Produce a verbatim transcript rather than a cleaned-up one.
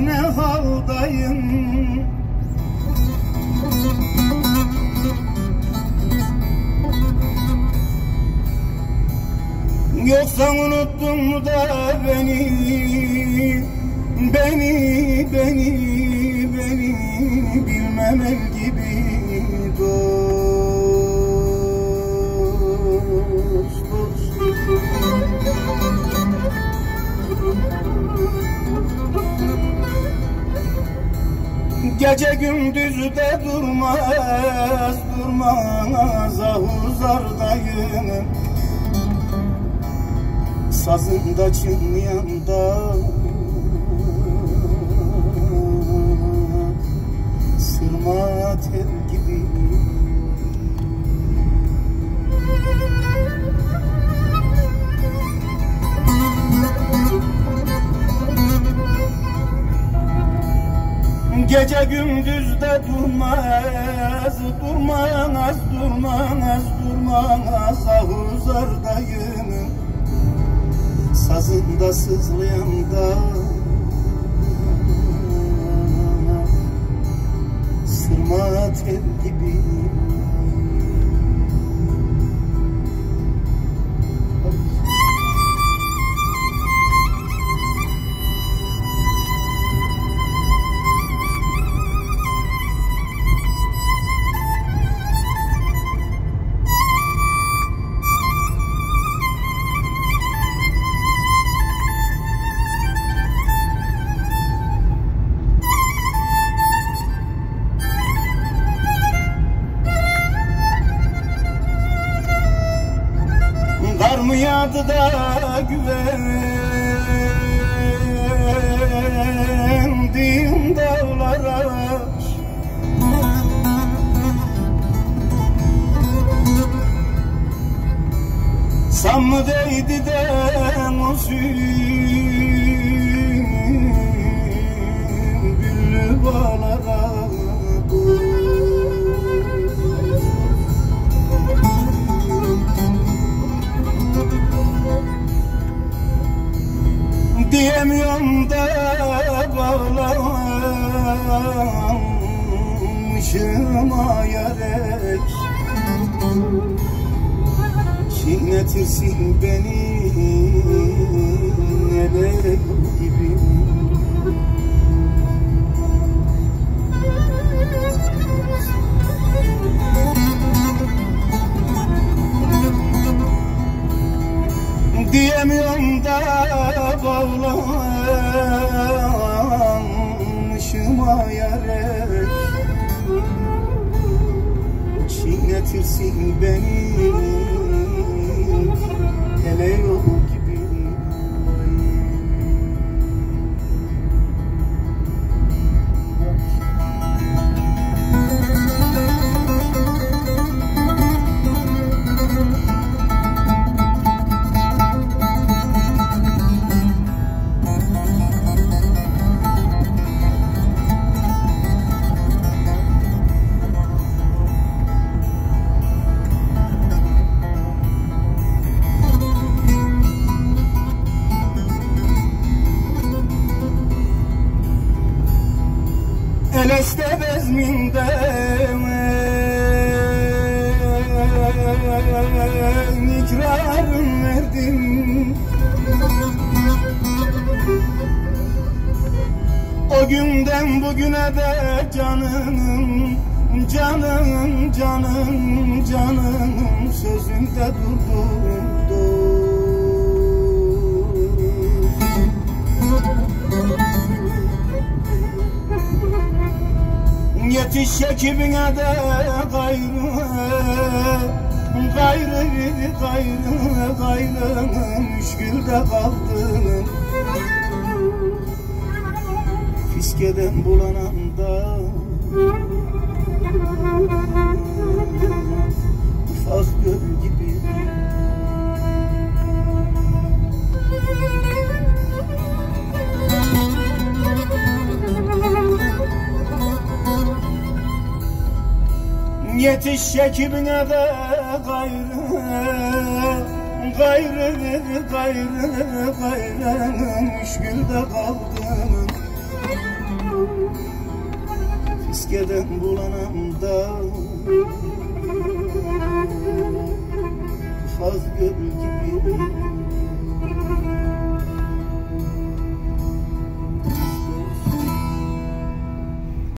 ne haldayım. Yoksa unuttun mu da beni, beni, beni, beni bilmem el gibi dost, dost. Gece gündüz de durmaz, durmaz ahuzardayım. Sazında çınlayan da sırma tel gibi. Gece gündüz de durmaz, durmaz, durmaz, durmaz ahuzardayım. Sazında sızlayan da sırma tel gibi. Kar mı yağdı da güvendiğim dağlara, sam mı değdi de o güllü bağlara. Diyemiyorum da bağlanmışım ayarek. Çiğnetirsin beni elek gibi. Diyemiyorum da bağlanmışım ayarek. Çiğnetirsin beni hele yol gibi. Eleste bezminde ikrarım verdim. O günden bugüne de canım, canım, canım, canım sözünde durdum. Yetiş ekibine de gayrı, gayrı, gayrı, gayrı müşkülde kaldım. Fiskeden bulanan da ufak göl gibi. Yetiş ekibine de gayrı, gayrı, gayrı, gayrı müşkülde kaldım. fiskeden bulanam da